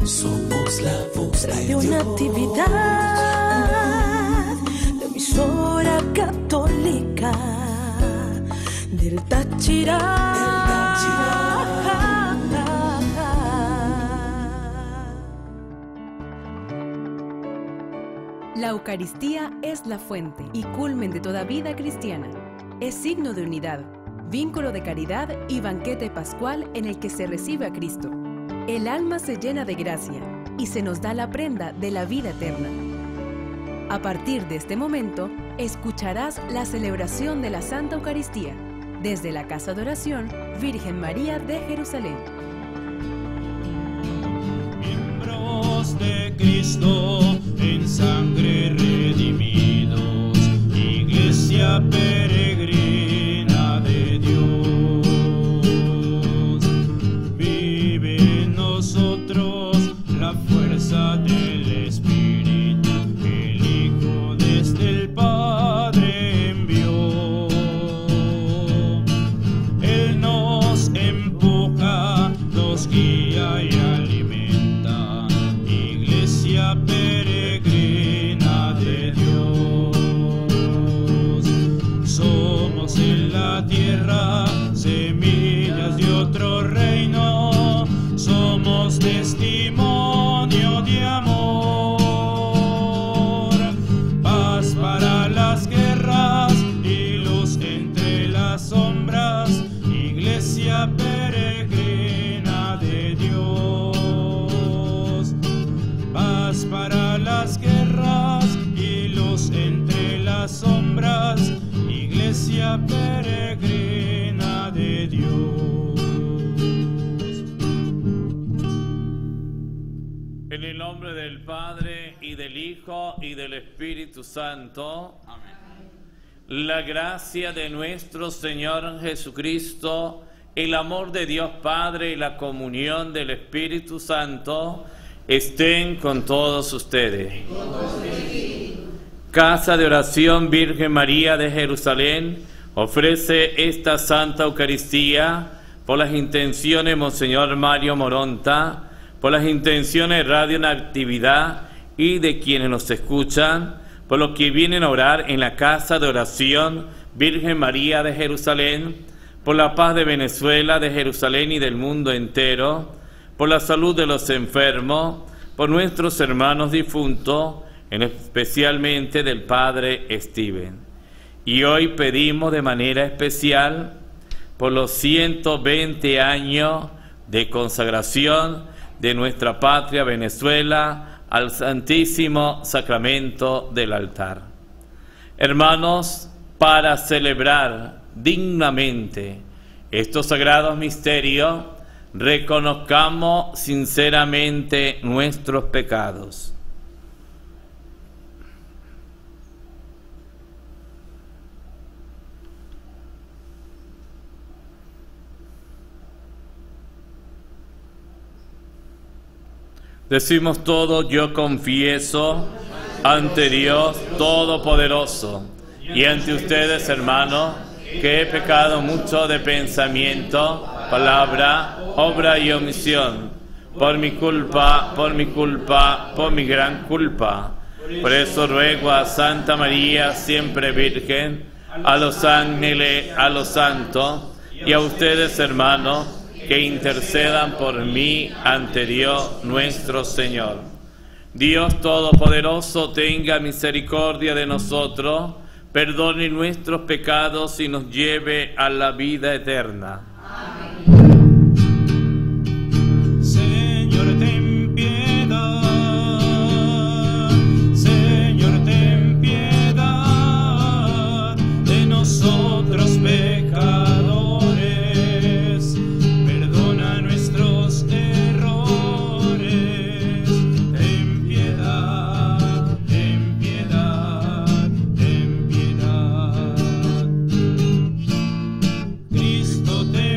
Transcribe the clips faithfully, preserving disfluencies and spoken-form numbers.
Somos la voz de Radio Natividad, la emisora católica del Táchira. La Eucaristía es la fuente y culmen de toda vida cristiana. Es signo de unidad, vínculo de caridad y banquete pascual en el que se recibe a Cristo. El alma se llena de gracia y se nos da la prenda de la vida eterna. A partir de este momento, escucharás la celebración de la Santa Eucaristía desde la Casa de Oración Virgen María de Jerusalén. Miembros de Cristo, en sangre redimidos, Iglesia peregrina de Dios, vive en nosotros la fuerza del Espíritu, el Hijo desde el Padre envió. Él nos empuja, nos guía y alimenta, Iglesia peregrina de Dios. Somos en la tierra semillas de otro reino, somos testimonio de amor, paz para las guerras y luz entre las sombras, Iglesia peregrina de Dios. Paz para las guerras y luz entre las sombras, Iglesia peregrina de Dios. En el nombre del Padre, y del Hijo, y del Espíritu Santo. Amén. La gracia de nuestro Señor Jesucristo, el amor de Dios Padre y la comunión del Espíritu Santo estén con todos ustedes. Casa de Oración Virgen María de Jerusalén ofrece esta Santa Eucaristía por las intenciones de Monseñor Mario Moronta, por las intenciones de Radio Natividad y de quienes nos escuchan, por los que vienen a orar en la Casa de Oración Virgen María de Jerusalén, por la paz de Venezuela, de Jerusalén y del mundo entero, por la salud de los enfermos, por nuestros hermanos difuntos, especialmente del Padre Steven. Y hoy pedimos de manera especial por los ciento veinte años de consagración de nuestra patria Venezuela al Santísimo Sacramento del altar. Hermanos, para celebrar dignamente estos sagrados misterios, reconozcamos sinceramente nuestros pecados. Decimos todos: yo confieso ante Dios Todopoderoso y ante ustedes, hermanos, que he pecado mucho de pensamiento, palabra, obra y omisión, por mi culpa, por mi culpa, por mi gran culpa. Por eso ruego a Santa María, siempre Virgen, a los ángeles, a los santos y a ustedes, hermanos, que intercedan por mí ante Dios nuestro Señor. Dios Todopoderoso tenga misericordia de nosotros, perdone nuestros pecados y nos lleve a la vida eterna. Amén. Señor, ten piedad, Señor, ten piedad de nosotros pecadores. Cristo te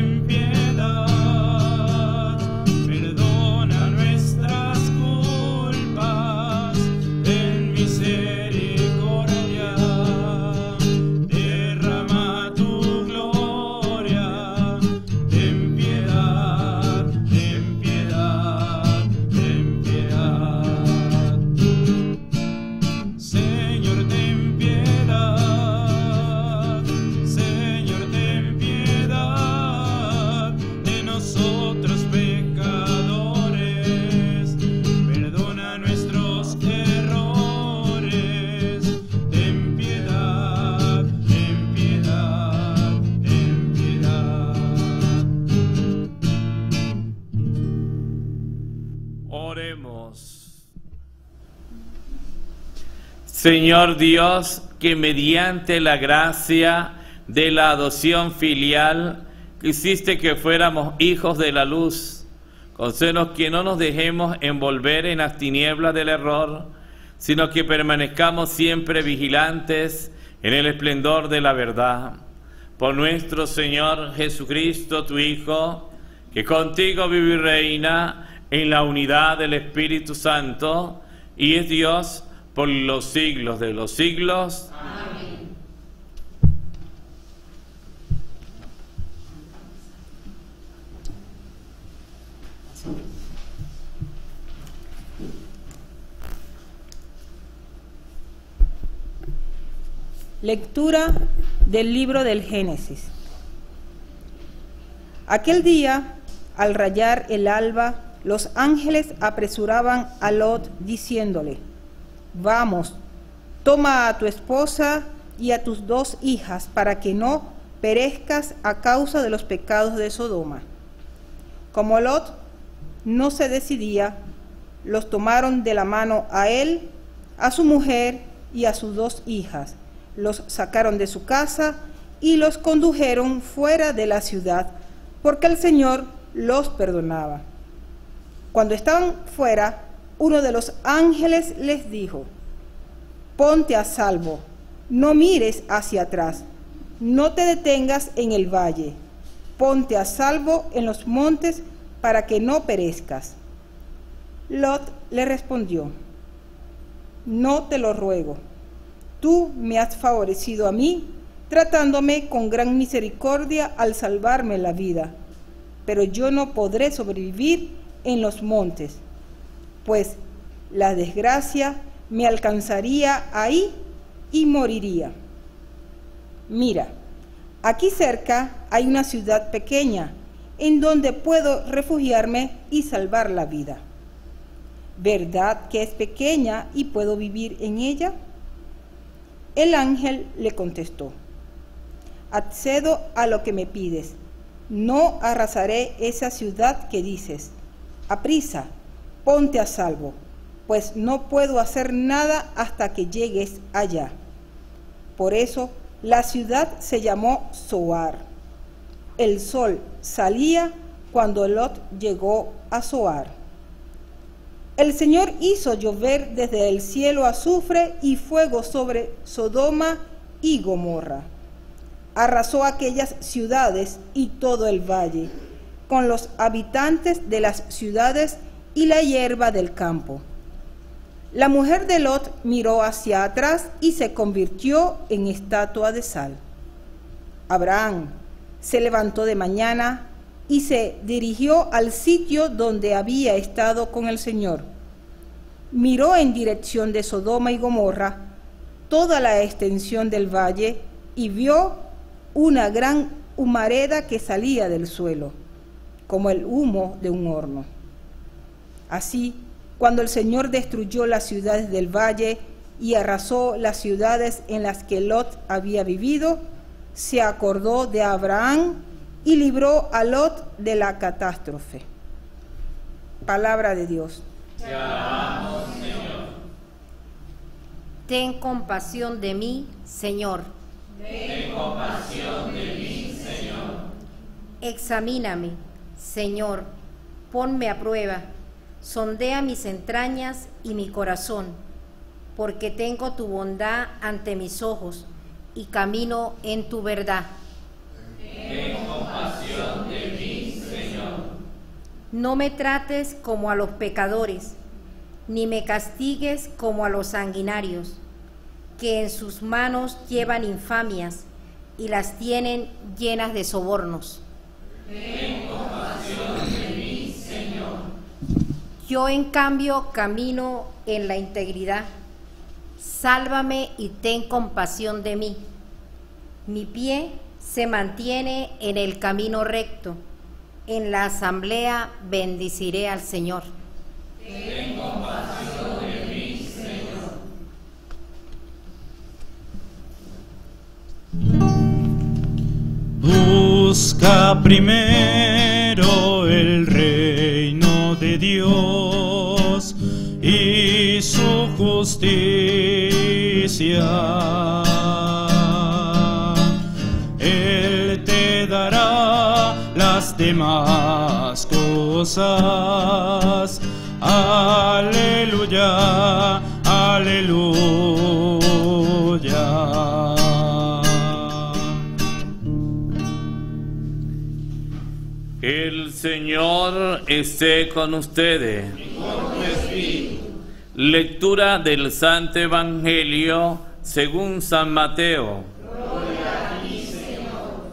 Oremos. Señor Dios, que mediante la gracia de la adopción filial quisiste que fuéramos hijos de la luz, concédenos que no nos dejemos envolver en las tinieblas del error, sino que permanezcamos siempre vigilantes en el esplendor de la verdad. Por nuestro Señor Jesucristo, tu Hijo, que contigo vive y reina en la unidad del Espíritu Santo, y es Dios por los siglos de los siglos. Amén. Lectura del libro del Génesis. Aquel día, al rayar el alba, los ángeles apresuraban a Lot diciéndole: Vamos, toma a tu esposa y a tus dos hijas para que no perezcas a causa de los pecados de Sodoma. Como Lot no se decidía, los tomaron de la mano a él, a su mujer y a sus dos hijas, los sacaron de su casa y los condujeron fuera de la ciudad, porque el Señor los perdonaba. Cuando estaban fuera, uno de los ángeles les dijo: Ponte a salvo, no mires hacia atrás, no te detengas en el valle, ponte a salvo en los montes para que no perezcas. Lot le respondió: No te lo ruego, tú me has favorecido a mí, tratándome con gran misericordia al salvarme la vida, pero yo no podré sobrevivir en los montes, pues la desgracia me alcanzaría ahí y moriría. Mira, aquí cerca hay una ciudad pequeña en donde puedo refugiarme y salvar la vida. ¿Verdad que es pequeña y puedo vivir en ella? El ángel le contestó: Accedo a lo que me pides, no arrasaré esa ciudad que dices. Aprisa, ponte a salvo, pues no puedo hacer nada hasta que llegues allá. Por eso la ciudad se llamó Zoar. El sol salía cuando Lot llegó a Zoar. El Señor hizo llover desde el cielo azufre y fuego sobre Sodoma y Gomorra. Arrasó aquellas ciudades y todo el valle, con los habitantes de las ciudades y la hierba del campo. La mujer de Lot miró hacia atrás y se convirtió en estatua de sal. Abraham se levantó de mañana y se dirigió al sitio donde había estado con el Señor. Miró en dirección de Sodoma y Gomorra toda la extensión del valle y vio una gran humareda que salía del suelo, como el humo de un horno. Así, cuando el Señor destruyó las ciudades del valle y arrasó las ciudades en las que Lot había vivido, se acordó de Abraham y libró a Lot de la catástrofe. Palabra de Dios. Te alabamos, Señor. Ten compasión de mí, Señor. Ten compasión de mí, Señor. Examíname, Señor, ponme a prueba, sondea mis entrañas y mi corazón, porque tengo tu bondad ante mis ojos y camino en tu verdad. Ten compasión de mí, Señor. No me trates como a los pecadores, ni me castigues como a los sanguinarios, que en sus manos llevan infamias y las tienen llenas de sobornos. Ten compasión de mí, Señor. Yo en cambio camino en la integridad. Sálvame y ten compasión de mí. Mi pie se mantiene en el camino recto. En la asamblea bendiciré al Señor. Ten compasión de mí, Señor. Busca primero el reino de Dios y su justicia. Él te dará las demás cosas. Aleluya, aleluya. El Señor esté con ustedes. Lectura del Santo Evangelio según San Mateo. Gloria a ti, Señor.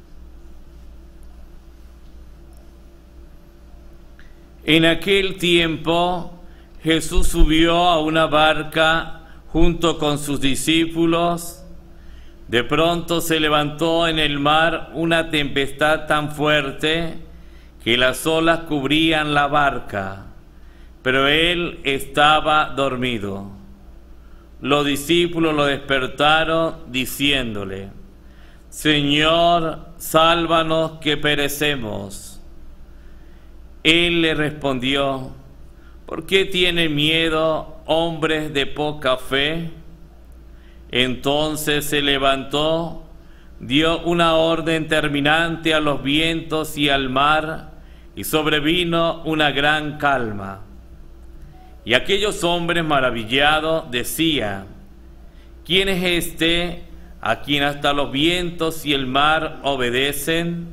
En aquel tiempo Jesús subió a una barca junto con sus discípulos. De pronto se levantó en el mar una tempestad tan fuerte que las olas cubrían la barca, pero él estaba dormido. Los discípulos lo despertaron diciéndole: Señor, sálvanos que perecemos. Él le respondió: ¿por qué tienen miedo, hombres de poca fe? Entonces se levantó, dio una orden terminante a los vientos y al mar, y sobrevino una gran calma. Y aquellos hombres maravillados decían: ¿quién es este a quien hasta los vientos y el mar obedecen?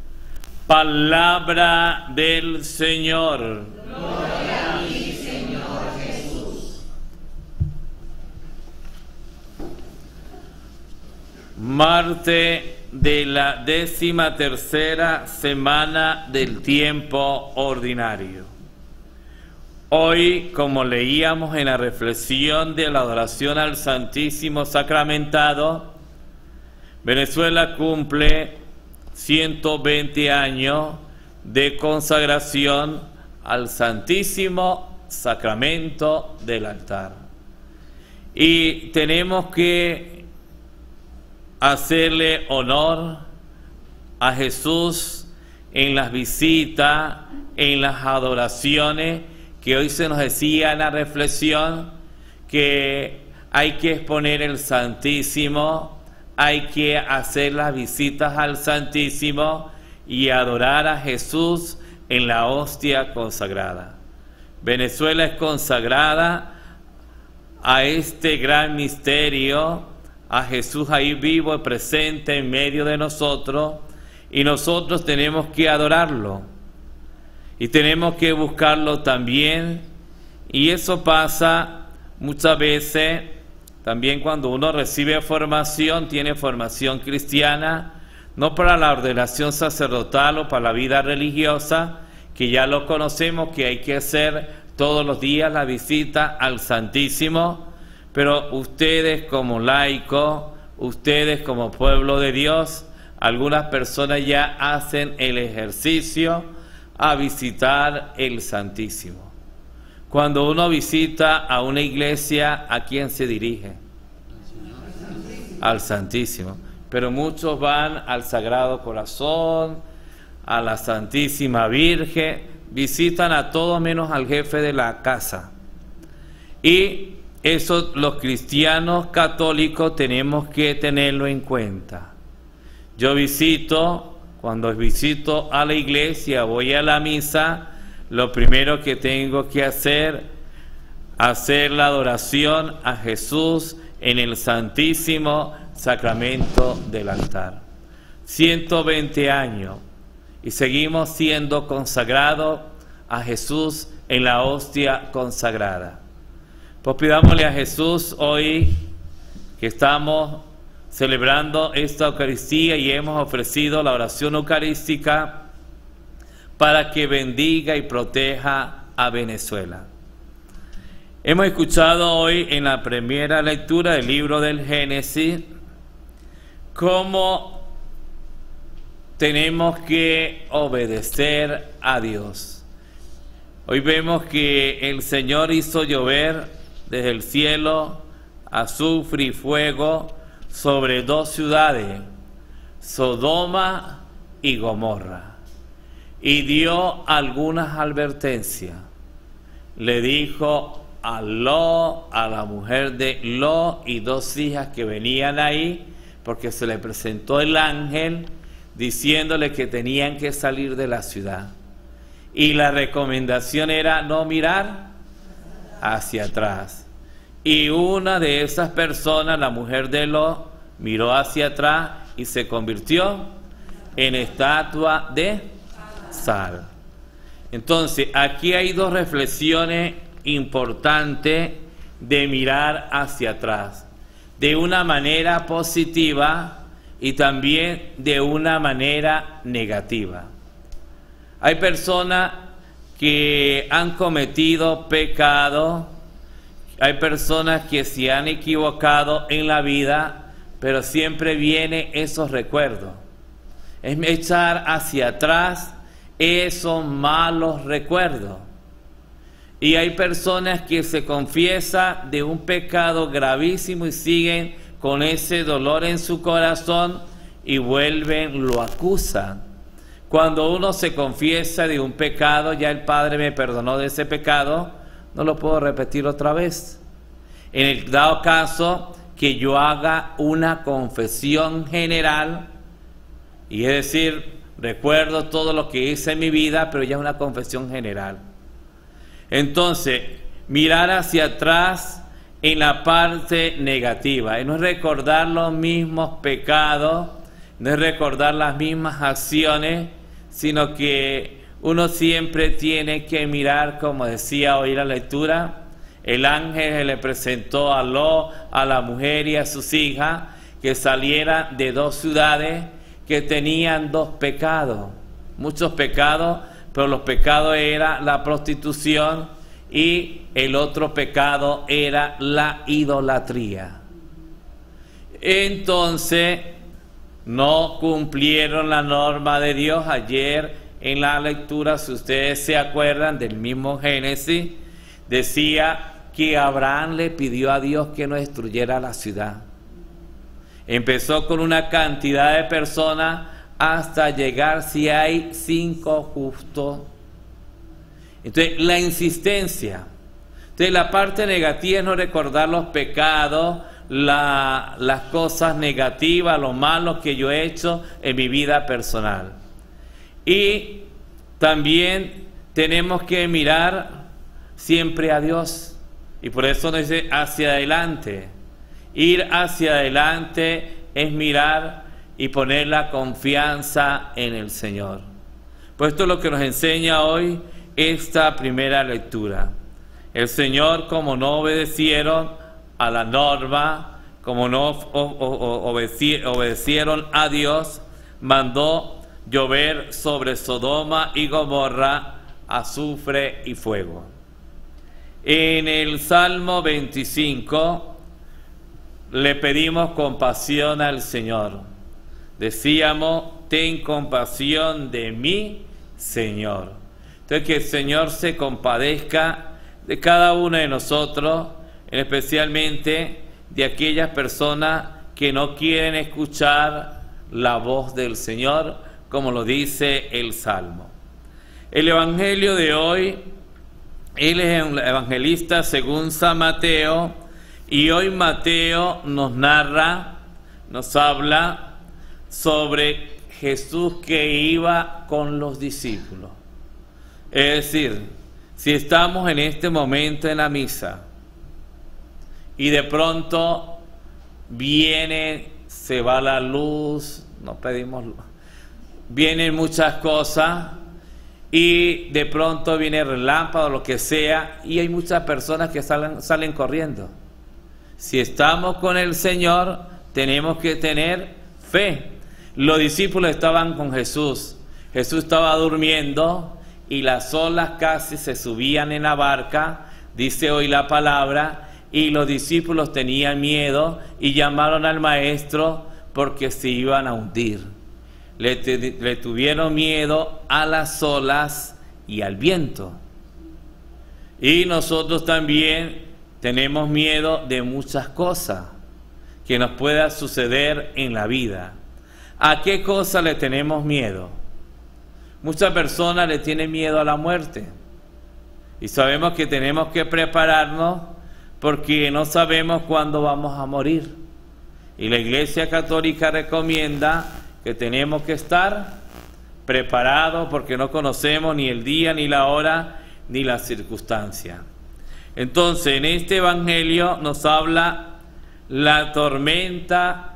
Palabra del Señor. Gloria a ti, Señor Jesús. Martes de la décima tercera semana del tiempo ordinario. Hoy, como leíamos en la reflexión de la adoración al Santísimo Sacramentado, Venezuela cumple ciento veinte años de consagración al Santísimo Sacramento del altar. Y tenemos que hacerle honor a Jesús en las visitas, en las adoraciones, que hoy se nos decía en la reflexión que hay que exponer el Santísimo, hay que hacer las visitas al Santísimo y adorar a Jesús en la hostia consagrada. Venezuela es consagrada a este gran misterio, a Jesús ahí vivo y presente en medio de nosotros, y nosotros tenemos que adorarlo y tenemos que buscarlo también. Y eso pasa muchas veces también cuando uno recibe formación, tiene formación cristiana, no para la ordenación sacerdotal o para la vida religiosa, que ya lo conocemos, que hay que hacer todos los días la visita al Santísimo. Pero ustedes como laicos, ustedes como pueblo de Dios, algunas personas ya hacen el ejercicio a visitar el Santísimo. Cuando uno visita a una iglesia, ¿a quién se dirige? Al Santísimo. Pero muchos van al Sagrado Corazón, a la Santísima Virgen, visitan a todos menos al jefe de la casa. Y eso los cristianos católicos tenemos que tenerlo en cuenta. Yo visito, cuando visito a la iglesia, voy a la misa, lo primero que tengo que hacer, hacer la adoración a Jesús en el Santísimo Sacramento del altar. ciento veinte años y seguimos siendo consagrados a Jesús en la hostia consagrada. Pues pidámosle a Jesús hoy que estamos celebrando esta Eucaristía y hemos ofrecido la oración eucarística para que bendiga y proteja a Venezuela. Hemos escuchado hoy en la primera lectura del libro del Génesis cómo tenemos que obedecer a Dios. Hoy vemos que el Señor hizo llover desde el cielo azufre y fuego sobre dos ciudades, Sodoma y Gomorra, y dio algunas advertencias. le dijo a Lot, a la mujer de Lot y dos hijas que venían ahí, porque se le presentó el ángel diciéndole que tenían que salir de la ciudad. Y la recomendación era no mirar hacia atrás. Y una de esas personas, la mujer de Lot, miró hacia atrás y se convirtió en estatua de sal. Entonces, aquí hay dos reflexiones importantes de mirar hacia atrás, de una manera positiva y también de una manera negativa. Hay personas que han cometido pecado, hay personas que se han equivocado en la vida, pero siempre vienen esos recuerdos. Es echar hacia atrás esos malos recuerdos. Y hay personas que se confiesan de un pecado gravísimo y siguen con ese dolor en su corazón y vuelven, lo acusan. Cuando uno se confiesa de un pecado, ya el Padre me perdonó de ese pecado, no lo puedo repetir otra vez. En el dado caso que yo haga una confesión general, y es decir, recuerdo todo lo que hice en mi vida, pero ya es una confesión general. Entonces, mirar hacia atrás en la parte negativa, y no es recordar los mismos pecados, no es recordar las mismas acciones, sino que uno siempre tiene que mirar, como decía hoy la lectura, el ángel le presentó a Lot, a la mujer y a sus hijas, que salieran de dos ciudades que tenían dos pecados, muchos pecados, pero los pecados era la prostitución y el otro pecado era la idolatría. Entonces, no cumplieron la norma de Dios. Ayer en la lectura, si ustedes se acuerdan del mismo Génesis, decía que Abraham le pidió a Dios que no destruyera la ciudad. Empezó con una cantidad de personas hasta llegar si hay cinco justos. Entonces, la insistencia. Entonces, la parte negativa es no recordar los pecados, la, las cosas negativas, lo malo que yo he hecho en mi vida personal. Y también tenemos que mirar siempre a Dios. Y por eso nos dice hacia adelante. Ir hacia adelante es mirar y poner la confianza en el Señor. Pues esto es lo que nos enseña hoy esta primera lectura. El Señor, como no obedecieron a la norma, como no obedecieron a Dios, mandó llover sobre Sodoma y Gomorra azufre y fuego. En el Salmo veinticinco le pedimos compasión al Señor. Decíamos, ten compasión de mí, Señor. Entonces, que el Señor se compadezca de cada uno de nosotros, especialmente de aquellas personas que no quieren escuchar la voz del Señor, como lo dice el Salmo. El Evangelio de hoy, él es un evangelista según San Mateo, y hoy Mateo nos narra, nos habla sobre Jesús que iba con los discípulos. Es decir, si estamos en este momento en la misa y de pronto viene, se va la luz, no pedimos luz, vienen muchas cosas y de pronto viene relámpago, lo que sea, y hay muchas personas que salen, salen corriendo. Si estamos con el Señor, tenemos que tener fe. Los discípulos estaban con Jesús. Jesús estaba durmiendo y las olas casi se subían en la barca, dice hoy la palabra, y los discípulos tenían miedo y llamaron al maestro porque se iban a hundir. Le, le tuvieron miedo a las olas y al viento. Y nosotros también tenemos miedo de muchas cosas que nos pueda suceder en la vida. ¿A qué cosa le tenemos miedo? Muchas personas le tienen miedo a la muerte. Y sabemos que tenemos que prepararnos porque no sabemos cuándo vamos a morir. Y la Iglesia Católica recomienda que tenemos que estar preparados porque no conocemos ni el día, ni la hora, ni la circunstancia. Entonces, en este Evangelio nos habla, la tormenta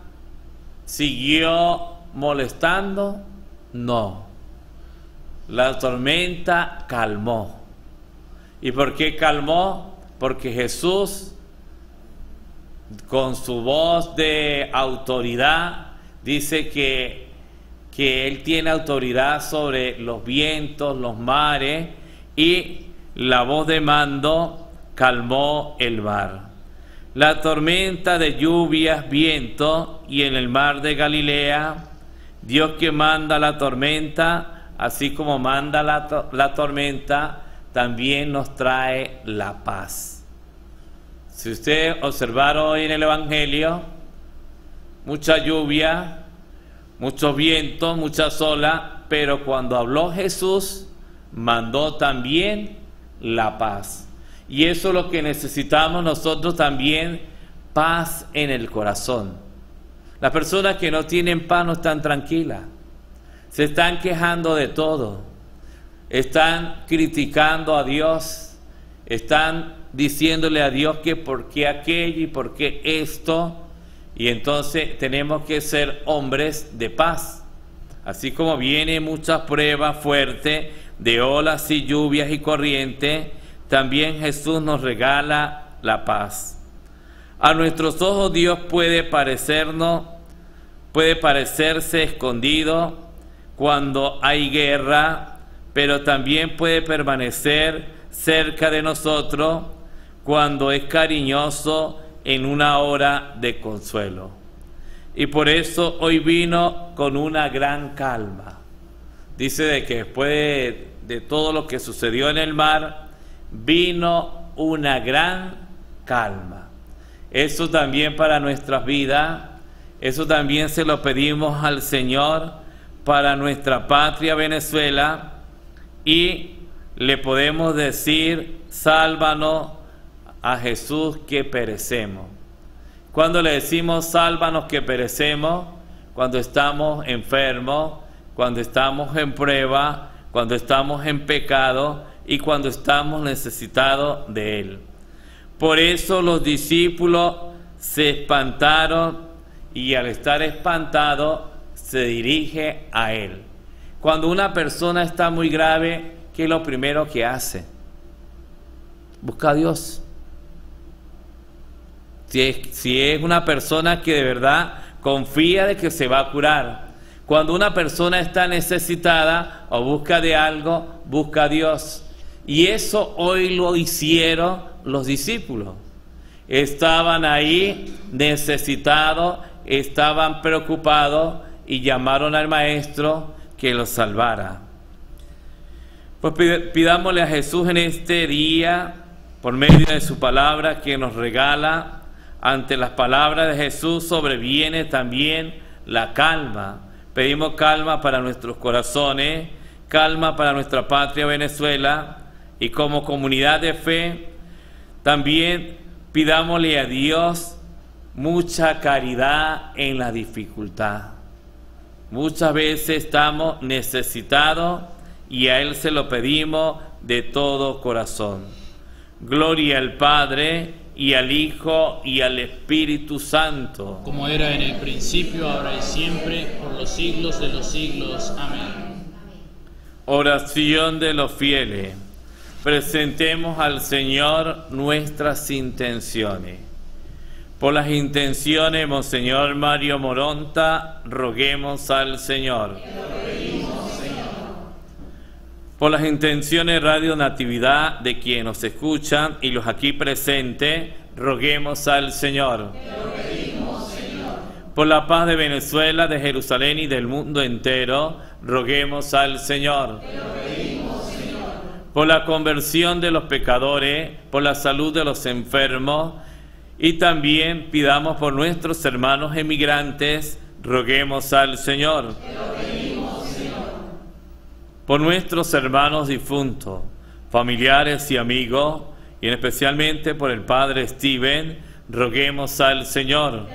siguió molestando. No, la tormenta calmó. ¿Y por qué calmó? Porque Jesús, con su voz de autoridad, dice que, que Él tiene autoridad sobre los vientos, los mares, y la voz de mando calmó el mar. La tormenta de lluvias, viento, y en el mar de Galilea, Dios que manda la tormenta, así como manda la, to la tormenta, también nos trae la paz. Si usted observaron hoy en el Evangelio, mucha lluvia, muchos vientos, muchas olas, pero cuando habló Jesús, mandó también la paz. Y eso es lo que necesitamos nosotros también, paz en el corazón. Las personas que no tienen paz no están tranquilas, se están quejando de todo. Están criticando a Dios, están diciéndole a Dios que por qué aquello y por qué esto, y entonces tenemos que ser hombres de paz. Así como viene muchas pruebas fuertes de olas y lluvias y corrientes, también Jesús nos regala la paz. A nuestros ojos Dios puede parecernos, puede parecerse escondido cuando hay guerra, pero también puede permanecer cerca de nosotros cuando es cariñoso en una hora de consuelo. Y por eso hoy vino con una gran calma. Dice de que después de, de todo lo que sucedió en el mar, vino una gran calma. Eso también para nuestras vidas, eso también se lo pedimos al Señor para nuestra patria Venezuela. Y le podemos decir, sálvanos a Jesús que perecemos. Cuando le decimos sálvanos que perecemos, cuando estamos enfermos, cuando estamos en prueba, cuando estamos en pecado y cuando estamos necesitados de Él. Por eso los discípulos se espantaron y al estar espantados se dirige a Él. Cuando una persona está muy grave, ¿qué es lo primero que hace? Busca a Dios. Si es, si es una persona que de verdad confía de que se va a curar. Cuando una persona está necesitada o busca de algo, busca a Dios. Y eso hoy lo hicieron los discípulos. Estaban ahí necesitados, estaban preocupados y llamaron al Maestro que los salvara. Pues pidámosle a Jesús en este día, por medio de su palabra que nos regala, ante las palabras de Jesús sobreviene también la calma. Pedimos calma para nuestros corazones, calma para nuestra patria Venezuela, y como comunidad de fe también pidámosle a Dios mucha caridad en la dificultad. Muchas veces estamos necesitados y a Él se lo pedimos de todo corazón. Gloria al Padre, y al Hijo, y al Espíritu Santo. Como era en el principio, ahora y siempre, por los siglos de los siglos. Amén. Oración de los fieles. Presentemos al Señor nuestras intenciones. Por las intenciones, Monseñor Mario Moronta, roguemos al Señor. Por las intenciones Radio Natividad de quienes nos escuchan y los aquí presentes, roguemos al Señor. Por la paz de Venezuela, de Jerusalén y del mundo entero, roguemos al Señor. Por la conversión de los pecadores, por la salud de los enfermos, y también pidamos por nuestros hermanos emigrantes, roguemos al Señor. Por nuestros hermanos difuntos, familiares y amigos, y especialmente por el Padre Steven, roguemos al Señor.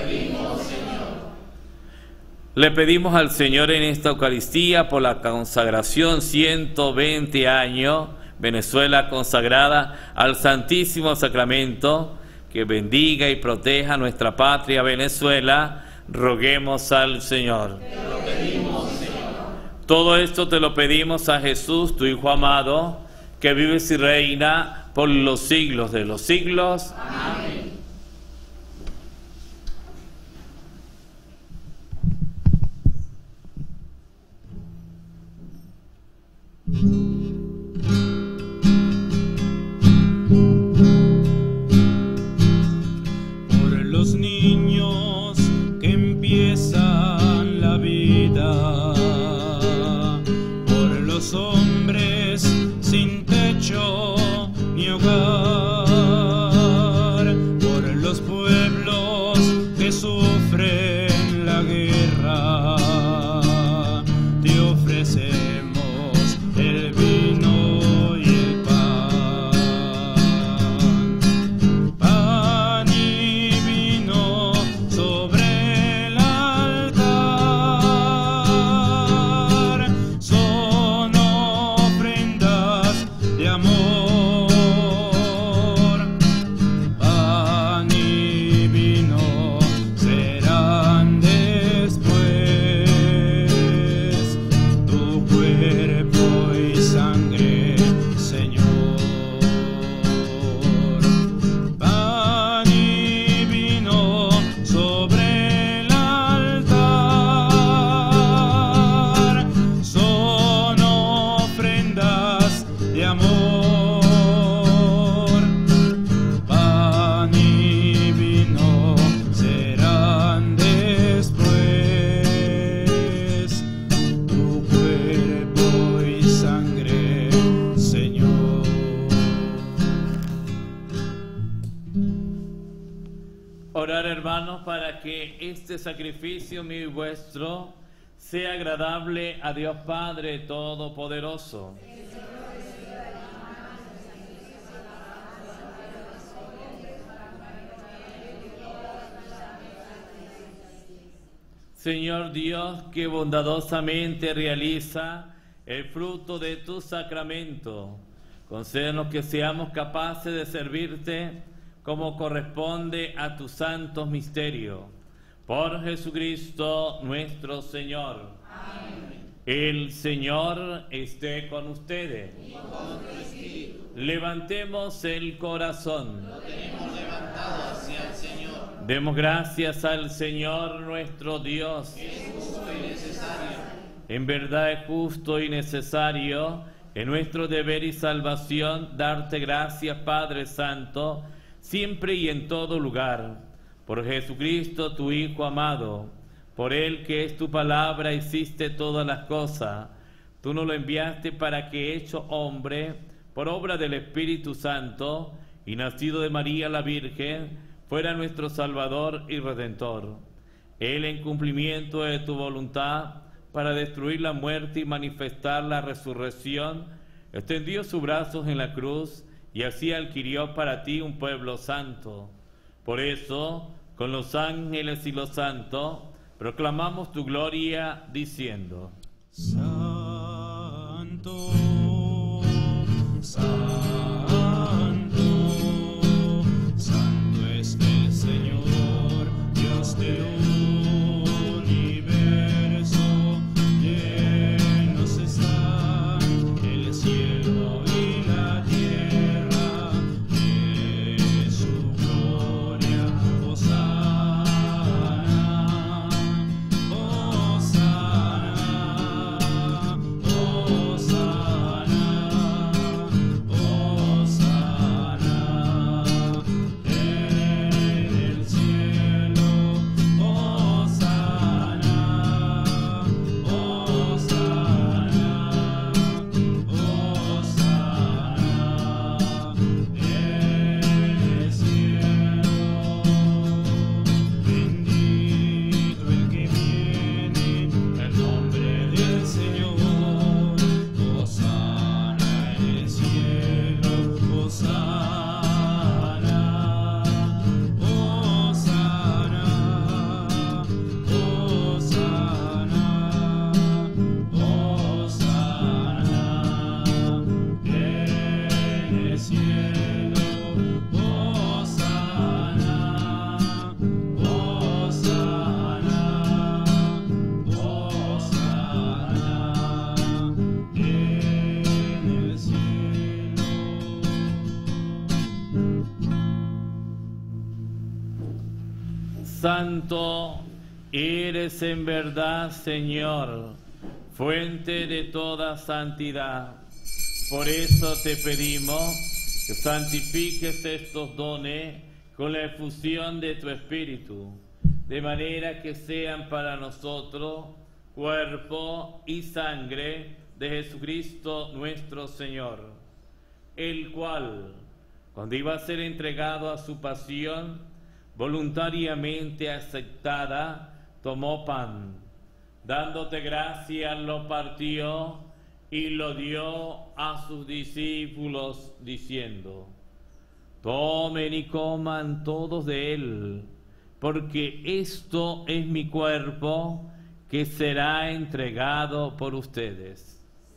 Le pedimos al Señor en esta Eucaristía por la consagración ciento veinte años, Venezuela consagrada al Santísimo Sacramento, que bendiga y proteja nuestra patria Venezuela. Roguemos al Señor. Te lo pedimos, Señor. Todo esto te lo pedimos a Jesús, tu Hijo amado, que vives y reina por los siglos de los siglos. Amén. Por los niños que empiezan la vida, por los hombres sin techo ni hogar, por los pueblos que sufren la guerra, te ofrecemos el vino y el pan, pan y vino sobre el altar, son ofrendas de amor, pan y vino serán después tu cuerpo y sangre, Señor. Pan y vino sobre el altar, son ofrendas de amor. Pan y vino serán después tu cuerpo y sangre, Señor. Orar, hermanos, para que este sacrificio mío y vuestro sea agradable a Dios Padre Todopoderoso. Señor Dios, que bondadosamente realiza el fruto de tu sacramento, concédenos que seamos capaces de servirte como corresponde a tus santos misterios. Por Jesucristo nuestro Señor. Amén. El Señor esté con ustedes. Y con tu espíritu. Levantemos el corazón. Lo tenemos levantado hacia el Señor. Demos gracias al Señor nuestro Dios. Es justo y necesario. En verdad es justo y necesario, en nuestro deber y salvación, darte gracias, Padre Santo, siempre y en todo lugar, por Jesucristo, tu Hijo amado, por Él que es tu palabra, hiciste todas las cosas. Tú nos lo enviaste para que, hecho hombre, por obra del Espíritu Santo, y nacido de María la Virgen, fuera nuestro Salvador y Redentor. Él, en cumplimiento de tu voluntad, para destruir la muerte y manifestar la resurrección, extendió sus brazos en la cruz y así adquirió para ti un pueblo santo. Por eso, con los ángeles y los santos, proclamamos tu gloria diciendo: Santo, Santo, Santo es el Señor, Dios del universo, llenos están el cielo y la tierra de su gloria. Hosana, Hosana, Hosana. Santo eres en verdad, Señor, fuente de toda santidad. Por eso te pedimos que santifiques estos dones con la efusión de tu Espíritu, de manera que sean para nosotros cuerpo y sangre de Jesucristo nuestro Señor, el cual, cuando iba a ser entregado a su pasión, voluntariamente aceptada, tomó pan, dándote gracias, lo partió y lo dio a sus discípulos, diciendo: tomen y coman todos de él, porque esto es mi cuerpo que será entregado por ustedes.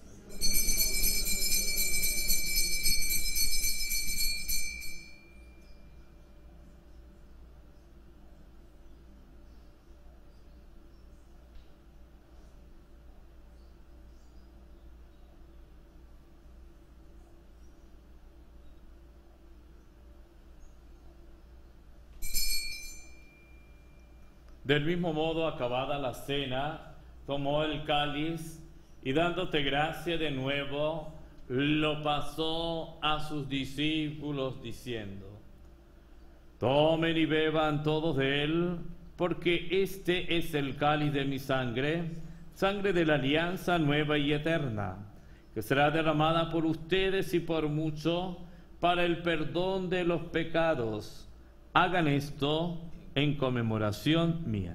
Del mismo modo, acabada la cena, tomó el cáliz y dándote gracia de nuevo, lo pasó a sus discípulos diciendo: tomen y beban todos de él, porque este es el cáliz de mi sangre, sangre de la alianza nueva y eterna, que será derramada por ustedes y por muchos para el perdón de los pecados. Hagan esto en conmemoración mía.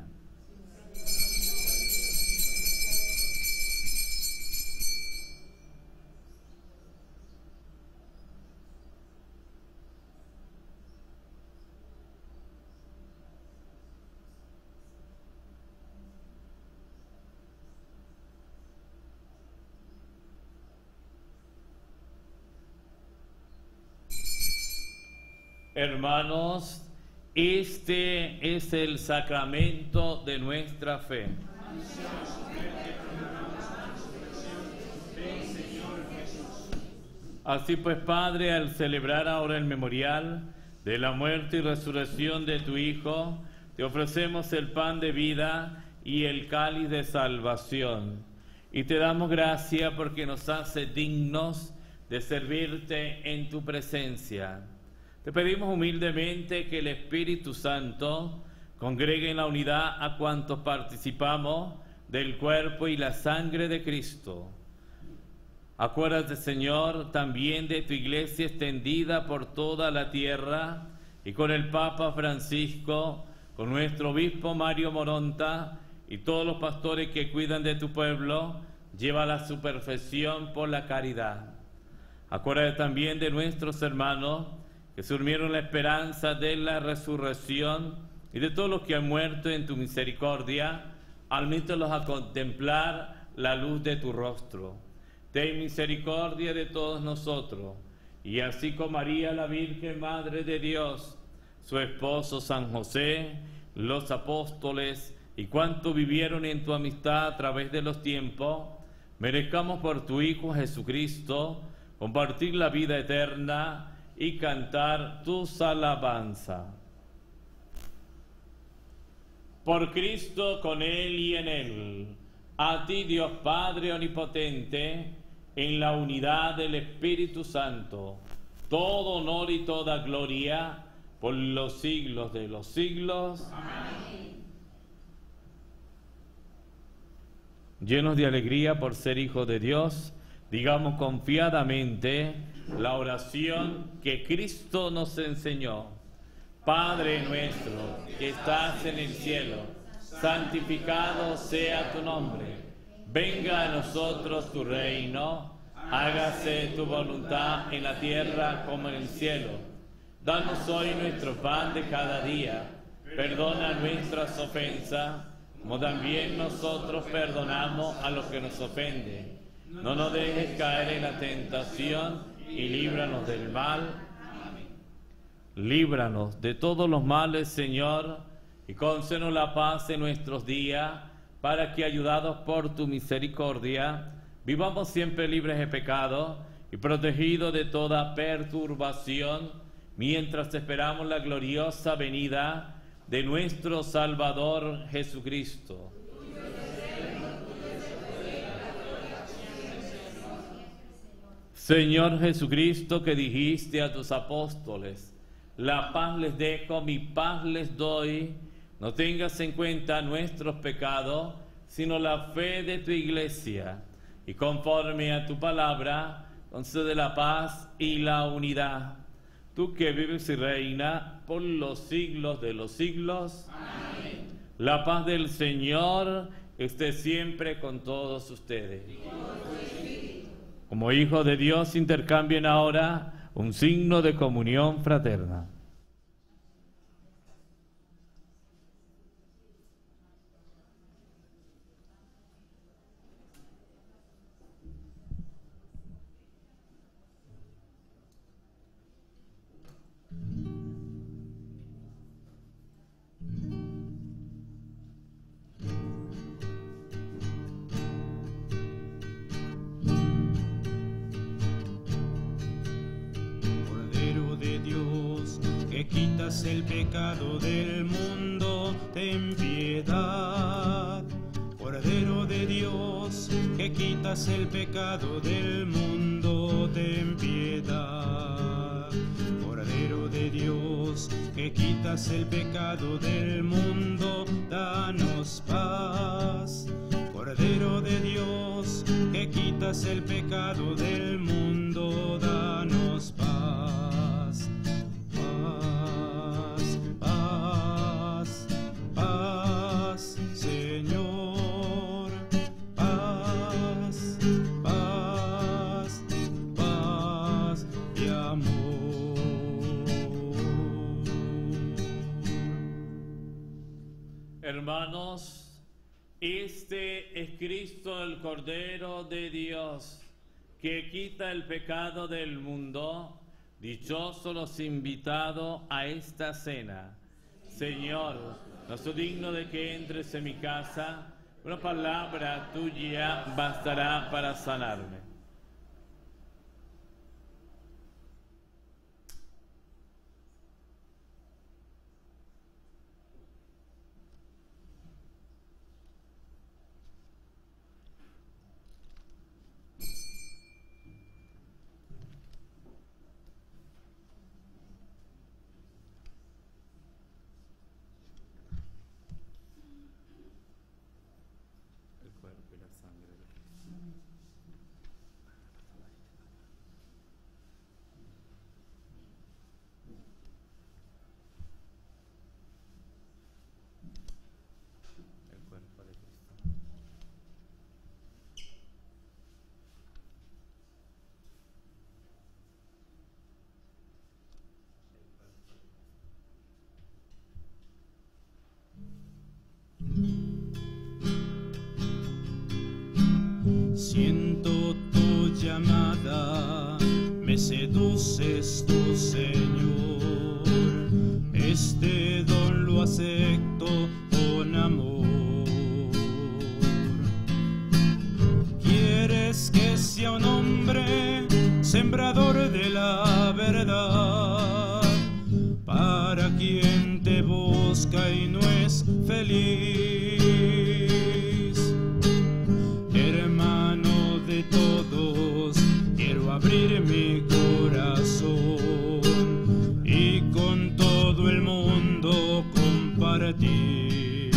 Hermanos, este es el sacramento de nuestra fe. Así pues, Padre, al celebrar ahora el memorial de la muerte y resurrección de tu Hijo, te ofrecemos el pan de vida y el cáliz de salvación. Y te damos gracias porque nos hace dignos de servirte en tu presencia. Te pedimos humildemente que el Espíritu Santo congregue en la unidad a cuantos participamos del cuerpo y la sangre de Cristo. Acuérdate, Señor, también de tu iglesia extendida por toda la tierra y con el Papa Francisco, con nuestro obispo Mario Moronta y todos los pastores que cuidan de tu pueblo, llévala a su perfección por la caridad. Acuérdate también de nuestros hermanos que se durmieron la esperanza de la resurrección y de todos los que han muerto en tu misericordia, admítelos a contemplar la luz de tu rostro. Ten misericordia de todos nosotros, y así como María, la Virgen Madre de Dios, su esposo San José, los apóstoles y cuantos vivieron en tu amistad a través de los tiempos, merezcamos por tu Hijo Jesucristo compartir la vida eterna y cantar tus alabanzas. Por Cristo, con Él y en Él, a ti, Dios Padre omnipotente, en la unidad del Espíritu Santo, todo honor y toda gloria por los siglos de los siglos. Amén. Llenos de alegría por ser hijos de Dios, digamos confiadamente la oración que Cristo nos enseñó. Padre nuestro que estás en el cielo, santificado sea tu nombre. Venga a nosotros tu reino, hágase tu voluntad en la tierra como en el cielo. Danos hoy nuestro pan de cada día. Perdona nuestras ofensas, como también nosotros perdonamos a los que nos ofenden. No nos dejes caer en la tentación y líbranos del mal. Amén. Líbranos de todos los males, Señor, y concédenos la paz en nuestros días, para que, ayudados por tu misericordia, vivamos siempre libres de pecado y protegidos de toda perturbación, mientras esperamos la gloriosa venida de nuestro Salvador Jesucristo. Señor Jesucristo, que dijiste a tus apóstoles, la paz les dejo, mi paz les doy, no tengas en cuenta nuestros pecados, sino la fe de tu iglesia, y conforme a tu palabra, concede la paz y la unidad. Tú que vives y reinas por los siglos de los siglos. Amén. La paz del Señor esté siempre con todos ustedes. Como hijos de Dios, intercambien ahora un signo de comunión fraterna. Que quitas el pecado del mundo, ten piedad. Cordero de Dios, que quitas el pecado del mundo, ten piedad. Cordero de Dios, que quitas el pecado del mundo, danos paz. Cordero de Dios, que quitas el pecado del mundo, danos paz. Hermanos, este es Cristo, el Cordero de Dios, que quita el pecado del mundo. Dichosos los invitados a esta cena. Señor, no soy digno de que entres en mi casa, una palabra tuya bastará para sanarme. Siento tu llamada, me seduces tu Señor. Este don lo acepto con amor. Quieres que sea un hombre sembrador de la verdad, para quien te busca y no es feliz. Hermano de todos, quiero abrir mi corazón y con todo el mundo compartir.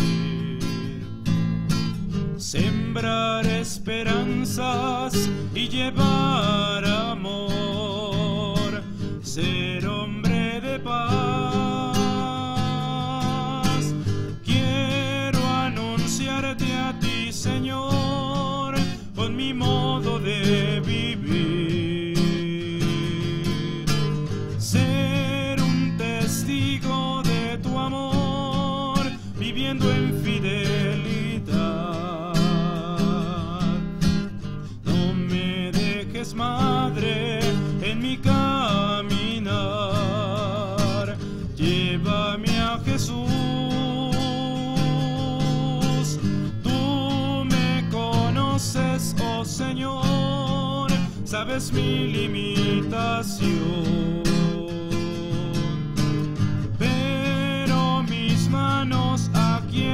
Sembrar esperanzas y llevar amor, ser hombre de paz. Quiero anunciarte a ti, Señor, con mi modo de vivir. Ser un testigo de tu amor, viviendo en fidelidad. No me dejes, Madre, en mi caminar. Llévame a Jesús. Tú me conoces, oh Señor, sabes mi limitación. Pero mis manos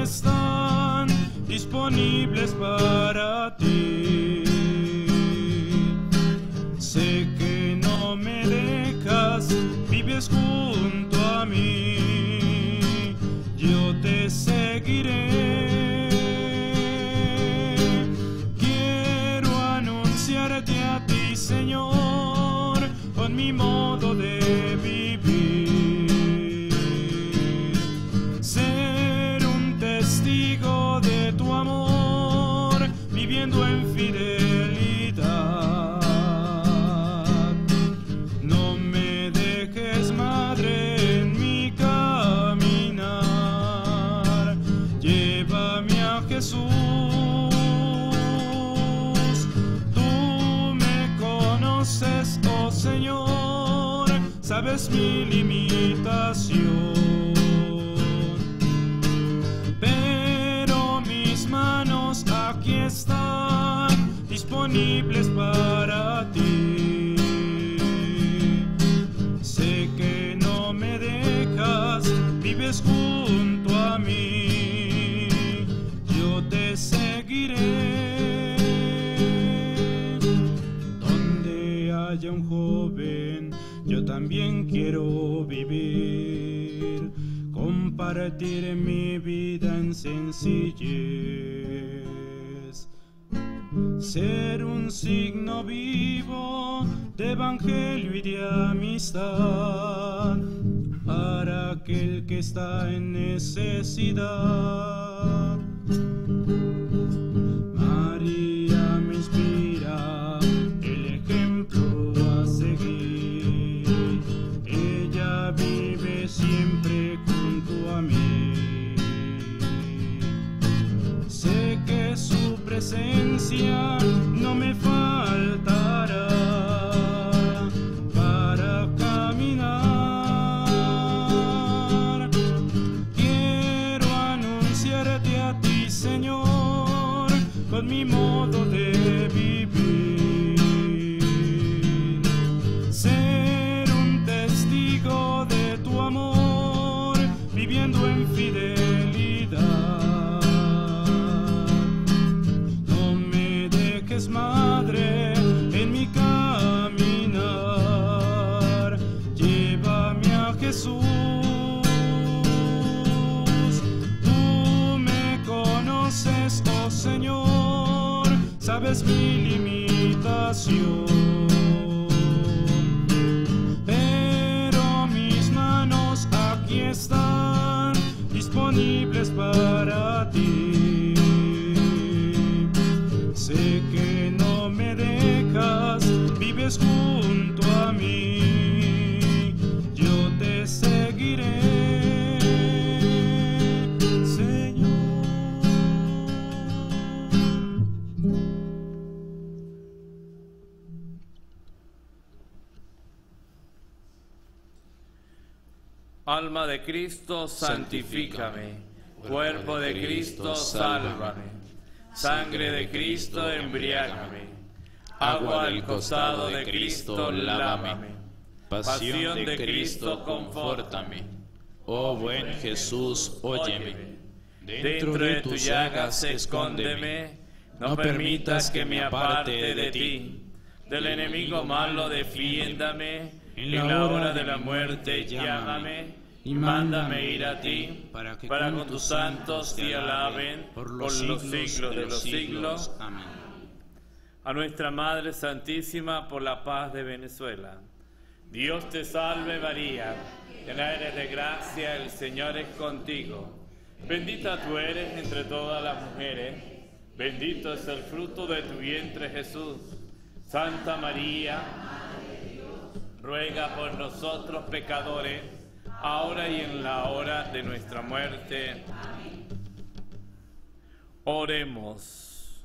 están disponibles para ti. Sé que no me dejas, vives junto a mí, yo te seguiré. Quiero anunciarte a ti, Señor, con mi modo de vivir, ser un testigo de tu amor, viviendo en fidelidad. No me dejes, Madre, en mi caminar, llévame a Jesús. Tú me conoces, oh Señor, sabes mi limitación, pero mis manos aquí están disponibles para ti. Sé que no me dejas, vives junto a mí, yo te seguiré. Donde haya un joven, yo también quiero vivir, compartir mi vida en sencillez, ser un signo vivo de evangelio y de amistad para aquel que está en necesidad. María me inspira el ejemplo a seguir, ella vive siempre junto a mí. Sé que su presencia no me faltará para caminar. Quiero anunciarte a ti, Señor, con mi modo de vivir, ser un testigo de tu amor, viviendo en fidelidad. No me dejes, Madre, en mi caminar, llévame a Jesús. Tú me conoces, oh Señor, sabes mi limitación, pero mis manos aquí están disponibles para ti. Sé que no me dejas, vives junto a mí, yo te seguiré, Señor. Alma de Cristo, santifícame. Cuerpo de Cristo, sálvame. Sangre de Cristo, embriágame. Agua del costado de Cristo, lávame. Pasión de Cristo, confórtame. Oh buen Jesús, óyeme. Dentro de tus llagas, escóndeme. No permitas que me aparte de ti. Del enemigo malo, defiéndame. En la hora de la muerte, llámame. Y mándame ir a ti, para que para con tus santos te alaben por los, por los siglos, siglos de los siglos. siglos. Amén. A nuestra Madre Santísima, por la paz de Venezuela. Dios te salve María, llena eres de gracia, el Señor es contigo. Bendita tú eres entre todas las mujeres, bendito es el fruto de tu vientre Jesús. Santa María, ruega por nosotros pecadores, ahora y en la hora de nuestra muerte. Oremos.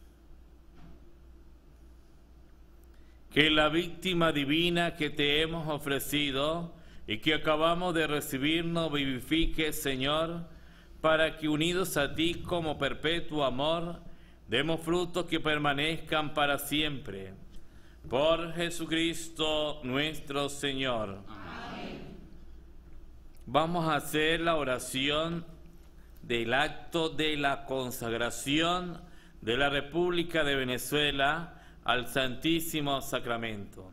Que la víctima divina que te hemos ofrecido y que acabamos de recibir nos vivifique, Señor, para que unidos a ti como perpetuo amor, demos frutos que permanezcan para siempre. Por Jesucristo nuestro Señor. Amén. Vamos a hacer la oración del acto de la consagración de la República de Venezuela al Santísimo Sacramento.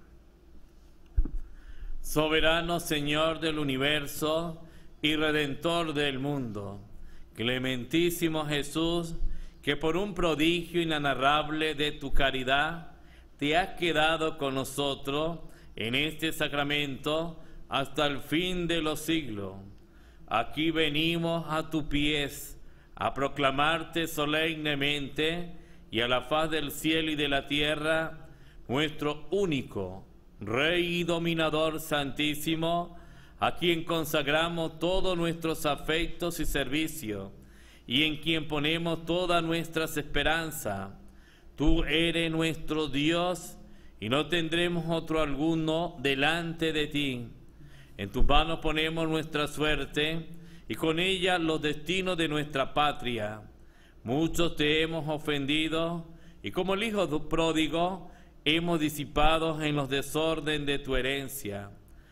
Soberano Señor del universo y Redentor del mundo, clementísimo Jesús, que por un prodigio inenarrable de tu caridad te has quedado con nosotros en este sacramento hasta el fin de los siglos. Aquí venimos a tus pies a proclamarte solemnemente y a la faz del cielo y de la tierra, nuestro único Rey y Dominador Santísimo, a quien consagramos todos nuestros afectos y servicios, y en quien ponemos todas nuestras esperanzas. Tú eres nuestro Dios, y no tendremos otro alguno delante de ti. En tus manos ponemos nuestra suerte, y con ella los destinos de nuestra patria. Muchos te hemos ofendido, y como el hijo pródigo, hemos disipado en los desorden de tu herencia.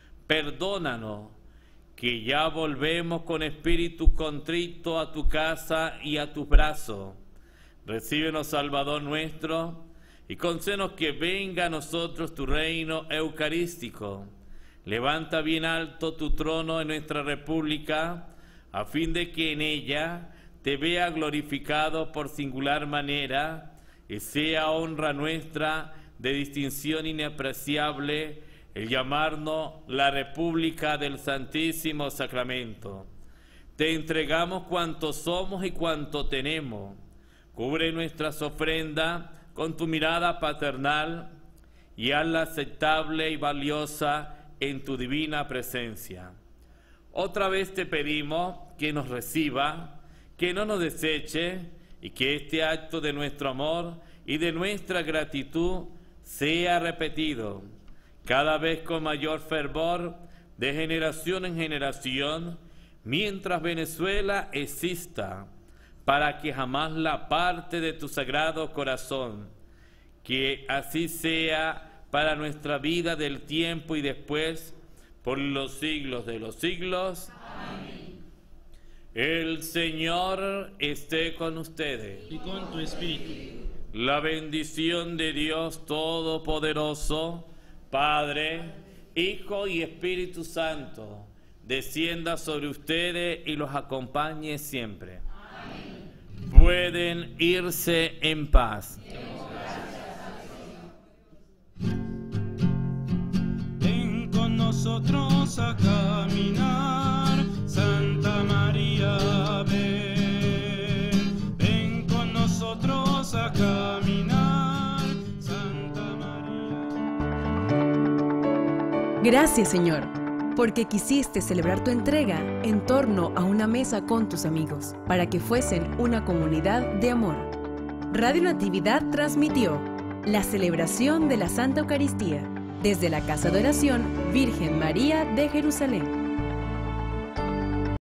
Perdónanos, que ya volvemos con espíritu contrito a tu casa y a tus brazos. Recíbenos, Salvador nuestro, y concédenos que venga a nosotros tu reino eucarístico. Levanta bien alto tu trono en nuestra república, a fin de que en ella te vea glorificado por singular manera, y sea honra nuestra de distinción inapreciable el llamarnos la República del Santísimo Sacramento. Te entregamos cuanto somos y cuanto tenemos. Cubre nuestras ofrendas con tu mirada paternal y hazla aceptable y valiosa en tu divina presencia. Otra vez te pedimos que nos reciba, que no nos deseche, y que este acto de nuestro amor y de nuestra gratitud sea repetido cada vez con mayor fervor, de generación en generación, mientras Venezuela exista, para que jamás la aparte de tu sagrado corazón. Que así sea para nuestra vida del tiempo y después, por los siglos de los siglos. Amén. El Señor esté con ustedes. Y con tu espíritu. La bendición de Dios Todopoderoso, Padre, Hijo y Espíritu Santo, descienda sobre ustedes y los acompañe siempre. Amén. Pueden irse en paz. Ven con nosotros a caminar, Santa María, ven. Ven con nosotros a caminar, Santa María. Gracias, Señor, porque quisiste celebrar tu entrega en torno a una mesa con tus amigos, para que fuesen una comunidad de amor. Radio Natividad transmitió la celebración de la Santa Eucaristía desde la Casa de Oración Virgen María de Jerusalén.